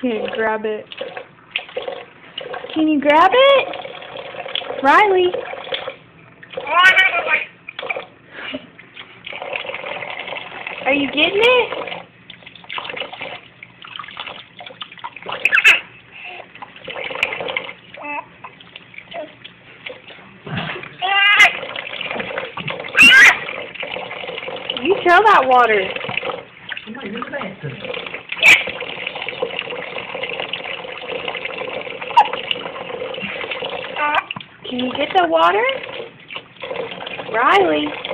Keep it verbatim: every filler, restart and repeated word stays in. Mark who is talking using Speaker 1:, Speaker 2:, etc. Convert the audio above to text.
Speaker 1: can't grab it. Can you grab it? Riley? Are you getting it? You tell that water. Can you get the water? Riley?